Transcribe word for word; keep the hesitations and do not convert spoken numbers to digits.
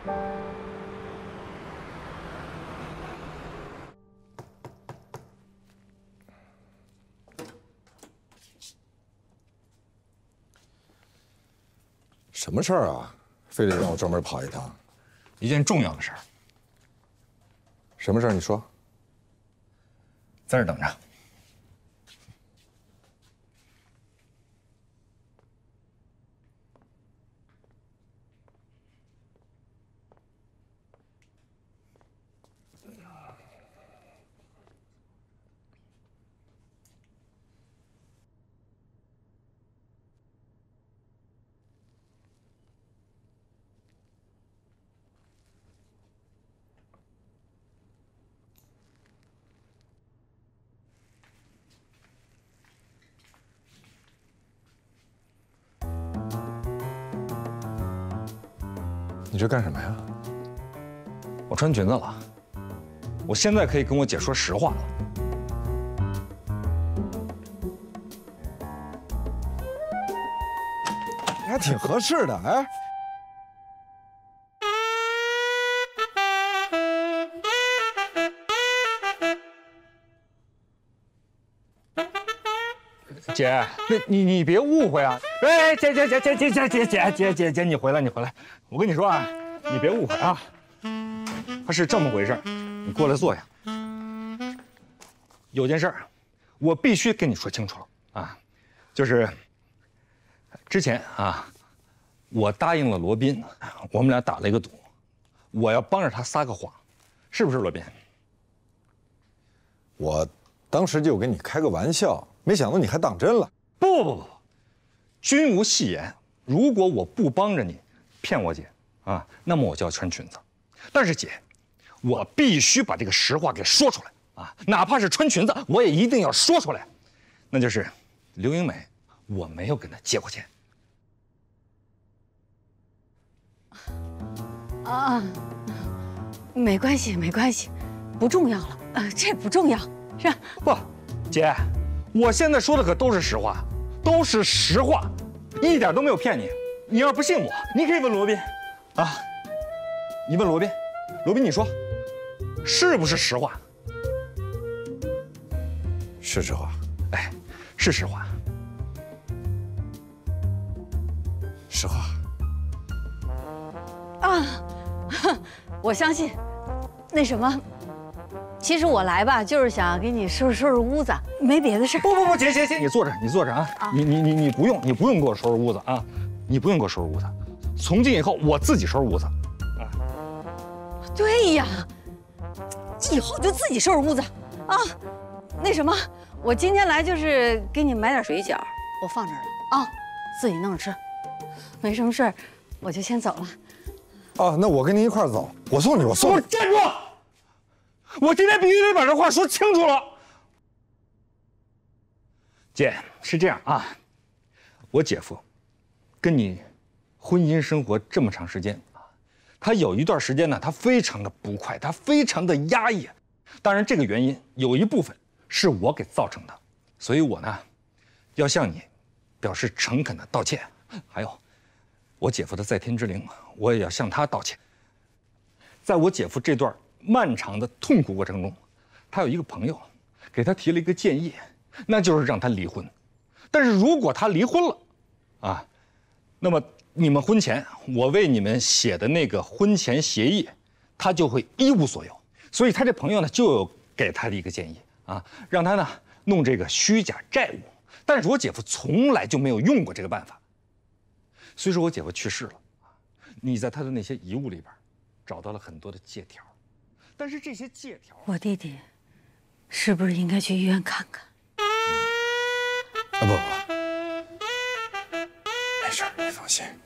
什么事儿啊？非得让我专门跑一趟？ 一件重要的事儿。 什么事儿？你说。 在这儿等着。 你这干什么呀？ 我穿裙子了，我现在可以跟我姐说实话了。 还挺合适的，哎。 姐，那你你别误会啊！哎，姐姐姐姐姐姐姐姐姐姐姐，你回来你回来！我跟你说啊，你别误会啊，他是这么回事，你过来坐下。有件事儿，我必须跟你说清楚了啊，就是之前啊，我答应了罗宾，我们俩打了一个赌，我要帮着他撒个谎，是不是罗宾？ 我当时就跟你开个玩笑。没想到你还当真了！ 不不不不，君无戏言。如果我不帮着你骗我姐啊，那么我就要穿裙子。但是姐，我必须把这个实话给说出来啊，哪怕是穿裙子，我也一定要说出来。那就是刘英美，我没有跟她借过钱。 啊，没关系没关系，不重要了。呃，这不重要，是吧？ 不，姐。我现在说的可都是实话，都是实话，一点都没有骗你。你要是不信我，你可以问罗宾，啊，你问罗宾，罗宾你说，是不是实话？ 是实话。 哎，是实话。 实话。 啊，我相信。那什么。其实我来吧，就是想给你收拾收拾屋子，没别的事儿。 不不不，姐姐姐，你坐着，你坐着啊！啊你你你你不用，你不用给我收拾屋子啊！你不用给我收拾屋子，从今以后我自己收拾屋子。啊， 对呀，以后就自己收拾屋子啊。那什么，我今天来就是给你买点水饺，我放这儿了啊，自己弄着吃。没什么事儿，我就先走了。 哦，那我跟您一块儿走，我送你，我送你。 站住！我今天必须得把这话说清楚了。姐，是这样啊，我姐夫跟你婚姻生活这么长时间啊，他有一段时间呢，他非常的不快，他非常的压抑。当然，这个原因有一部分是我给造成的，所以我呢，要向你表示诚恳的道歉。还有，我姐夫的在天之灵，我也要向他道歉。在我姐夫这段漫长的痛苦过程中，他有一个朋友给他提了一个建议，那就是让他离婚。但是如果他离婚了，啊，那么你们婚前我为你们写的那个婚前协议，他就会一无所有。所以他这朋友呢，就有给他的一个建议啊，让他呢弄这个虚假债务。但是我姐夫从来就没有用过这个办法。虽说我姐夫去世了，你在他的那些遗物里边找到了很多的借条。但是这些借条， 我弟弟是不是应该去医院看看？ 啊不不，没事，你放心。